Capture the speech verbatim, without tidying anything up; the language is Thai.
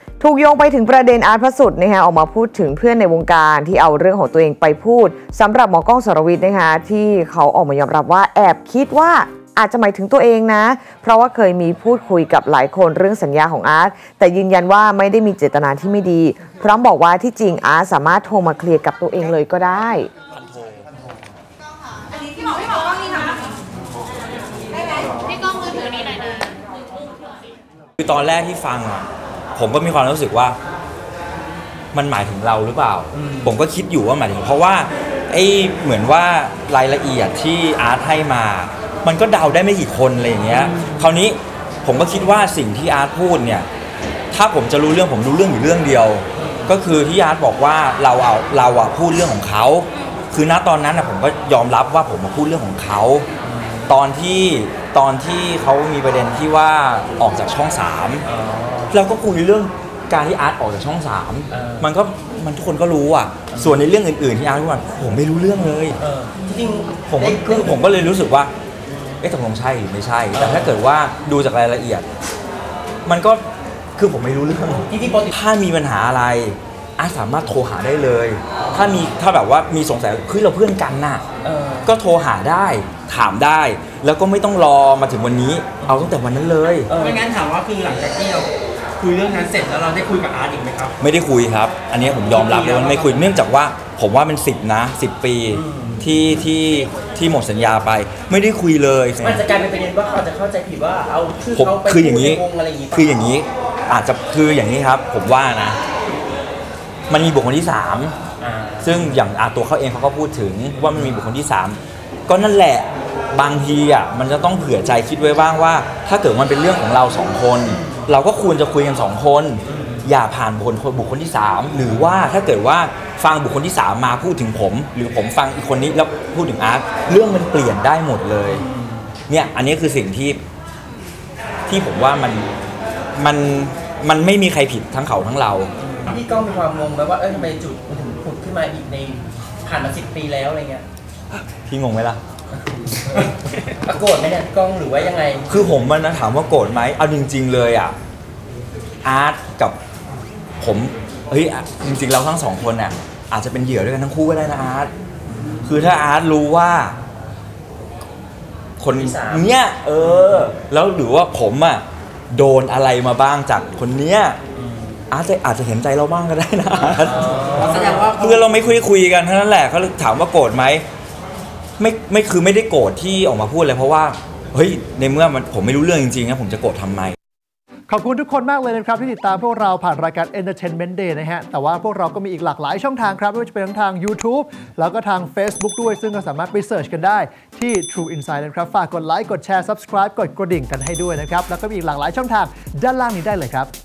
ถูกโยงไปถึงประเด็นอาร์ตพระสุดนะคะออกมาพูดถึงเพื่อนในวงการที่เอาเรื่องของตัวเองไปพูดสำหรับหมอกล้องสรวิทย์นะคะที่เขาออกมายอมรับว่าแอบคิดว่าอาจจะหมายถึงตัวเองนะเพราะว่าเคยมีพูดคุยกับหลายคนเรื่องสัญญาของอาร์ตแต่ยืนยันว่าไม่ได้มีเจตนาที่ไม่ดีพร้อมบอกว่าที่จริงอาร์ตสามารถโทรมาเคลียร์กับตัวเองเลยก็ได้อันนี้ที่บอกไม่บอกว่านี่นะได้ไหมพี่กล้องมือถือนี้หน่อยนะคือตอนแรกที่ฟังอ่ะผมก็มีความรู้สึกว่ามันหมายถึงเราหรือเปล่าผมก็คิดอยู่ว่าหมายถึงเพราะว่าไอ้เหมือนว่ารายละเอียดที่อาร์ตให้มามันก็เดาได้ไม่กี่คนอะไรอย่างเงี้ยคราวนี้ผมก็คิดว่าสิ่งที่อาร์ตพูดเนี่ยถ้าผมจะรู้เรื่องผมรู้เรื่องอยู่เรื่องเดียวก็คือที่อาร์ตบอกว่าเราเอาเราอะพูดเรื่องของเขาคือณตอนนั้นอะผมก็ยอมรับว่าผมมาพูดเรื่องของเขาตอนที่ตอนที่เขามีประเด็นที่ว่าออกจากช่องสามเราก็คุยเรื่องการที่อาร์ตออกจากช่องสามมันก็มันทุกคนก็รู้อ่ะส่วนในเรื่องอื่นๆที่อาร์ตพูดผมไม่รู้เรื่องเลยจริงผมคือผมก็เลยรู้สึกว่าเอ๊ะตกลงใช่หรือไม่ใช่แต่ถ้าเกิดว่าดูจากรายละเอียดมันก็คือผมไม่รู้เรื่องถ้ามีปัญหาอะไรอาร์ตสามารถโทรหาได้เลยถ้ามีถ้าแบบว่ามีสงสัยคือเราเพื่อนกันน่ะก็โทรหาได้ถามได้แล้วก็ไม่ต้องรอมาถึงวันนี้เอาตั้งแต่วันนั้นเลยไม่งั้นถามว่าคือหลังจากที่เราคุยเรื่องนั้นเสร็จแล้วเราได้คุยกับอาร์ตอีกไหมครับไม่ได้คุยครับอันนี้ผมยอมรับเลยว่าไม่คุยเนื่องจากว่าผมว่าเป็นสิบนะสิบปีที่ที่ที่หมดสัญญาไปไม่ได้คุยเลยมันจะกลายเป็นประเด็นว่าเขาจะเข้าใจผิดว่าเอาชื่อเขาไปคืออย่างนี้คืออย่างนี้อาจจะคืออย่างนี้ครับผมว่านะมันมีบุคคลที่สามซึ่งอย่างอาตัวเขาเองเขาก็พูดถึงว่ามันมีบุคคลที่สามก็นั่นแหละบางทีอ่ะมันจะต้องเผื่อใจคิดไว้บ้างว่าถ้าเกิดมันเป็นเรื่องของเราสองคนเราก็ควรจะคุยกันสองคนอย่าผ่านบุคคลบุคคลที่สามหรือว่าถ้าเกิดว่าฟังบุคคลที่สามมาพูดถึงผมหรือผมฟังอีกคนนี้แล้วพูดถึงอาร์ตเรื่องมันเปลี่ยนได้หมดเลยเนี่ยอันนี้คือสิ่งที่ที่ผมว่ามันมันมันไม่มีใครผิดทั้งเขาทั้งเราพี่ก้องมีความงงไหมว่าเออทำไมจุดมันถึงผุดขึ้นมาอีกในผ่านมาสิบปีแล้วอะไรเงี้ยพี่งงไหมล่ะโกรธไหมเนี่ยก้องหรือว่ายังไงคือผมมันนะถามว่าโกรธไหมเอาจริงๆเลยอ่ะอาร์ตกับผมเฮ้ยจริงๆเราทั้งสองคนน่ะอาจจะเป็นเหยื่อด้วยกันทั้งคู่ก็ได้นะอาร์ตคือถ้าอาร์ตรู้ว่าคนเนี้ยเออแล้วหรือว่าผมอ่ะโดนอะไรมาบ้างจากคนเนี้ยอาร์ตอาจจะเห็นใจเราบ้างก็ได้นะแสดงว่าเพื่อนเราไม่คุยคุยกันเท่านั้นแหละเขาถามว่าโกรธไหมไม่ไม่คือไม่ได้โกรธที่ออกมาพูดเลยเพราะว่าเฮ้ยในเมื่อมันผมไม่รู้เรื่องจริงๆนะผมจะโกรธทำไมขอบคุณทุกคนมากเลยนะครับที่ติดตามพวกเราผ่านรายการ Entertainment Day นะฮะแต่ว่าพวกเราก็มีอีกหลากหลายช่องทางครับไม่ว่าจะเป็นทั้งทาง YouTube แล้วก็ทาง Facebook ด้วยซึ่งก็สามารถไปเสิร์ชกันได้ที่ True Insight นะครับฝากกดไลค์กดแชร์ Subscribe กดกระดิ่งกันให้ด้วยนะครับแล้วก็มีอีกหลากหลายช่องทางด้านล่างนี้ได้เลยครับ